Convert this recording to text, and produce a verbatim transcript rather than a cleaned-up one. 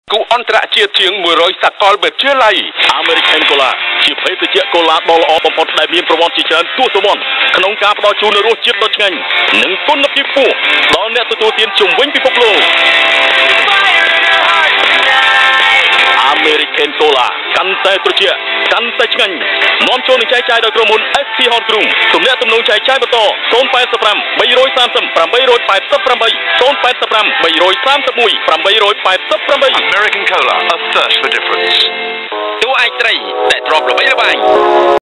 គូអន្តរជាតិជាងមួយរយសកលវិទ្យាល័យ American Cola ជាភេសជ្ជៈកូឡាដ៏ល្អបំផុតដែលមានប្រវត្តិជាច្រើនទសវត្សរ៍ក្នុងការផ្ដល់ជូននូវរសជាតិដ៏ឆ្ងាញ់និងគុណភាពខ្ពស់ដល់អ្នកទទួលទានជុំវិញពិភពលោក American Cola កាន់តែត្រជាក់កាន់តែឆ្ងាញ់នាំចូលនឹងចែកចាយដោយក្រុមហ៊ុន เอส พี Hot Group ទំនាក់ទំនងចែកចាយបន្ត ศูนย์ แปด ห้า สาม สาม แปด แปด แปด ศูนย์ แปด ห้า สาม สาม แปด แปด แปด แปด American Cola a thirst for difference តួឯកត្រីដែលទ្របល្បីល្បាញ